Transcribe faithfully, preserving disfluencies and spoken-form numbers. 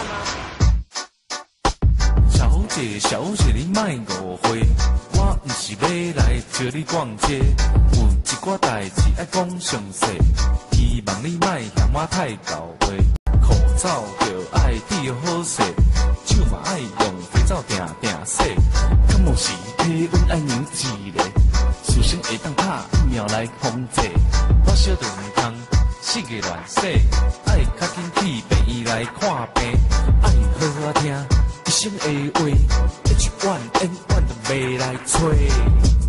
小姐，小姐，你莫误会，我毋是要来招你逛街，有一寡代志爱讲详细，希望你莫嫌我太搞话。裤罩着爱戴好势，手嘛爱用肥皂定定洗，感冒时体温爱量一个，事先会当拍疫苗来防治。我小着唔通四个乱洗，爱较紧去病院来看病，爱好好听医生的话，一万 N 万都袂来吹。